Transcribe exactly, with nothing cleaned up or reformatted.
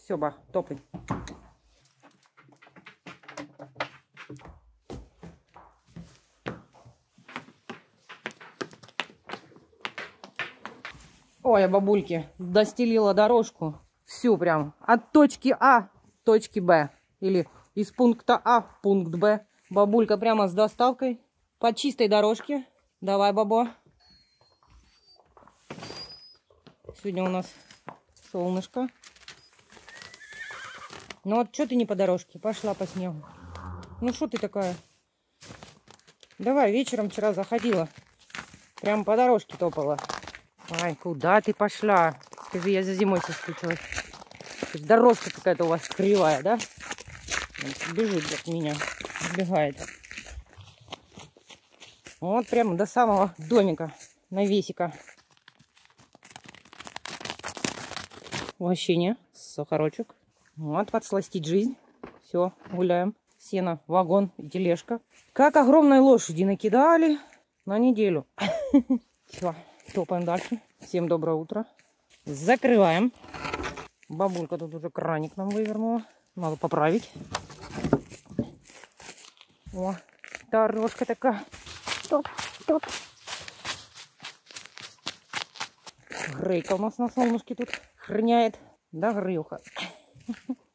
Все, ба, топай. Ой, бабульки, достелила дорожку. Всю прям. От точки А к точке Б. Или из пункта А в пункт Б. Бабулька прямо с доставкой. По чистой дорожке. Давай, бабо. Сегодня у нас солнышко. Ну вот, что ты не по дорожке? Пошла по снегу. Ну, что ты такая? Давай, вечером вчера заходила. Прям по дорожке топала. Ай, куда ты пошла? Скажи, я за зимой соскучилась. Дорожка какая-то у вас кривая, да? Бежит от меня. Убегает. Вот прямо до самого домика. Навесика. Угощение. Сахарочек. Вот, подсластить жизнь. Все, гуляем. Сено, вагон и тележка. Как огромной лошади накидали на неделю. Все, топаем дальше. Всем доброе утро. Закрываем. Бабулька тут уже краник нам вывернула. Надо поправить. О, дорожка такая. Топ, топ. Грейка у нас на солнышке тут храняет. Да, Грюха?